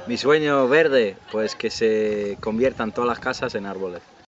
Mi sueño verde, pues que se conviertan todas las casas en árboles.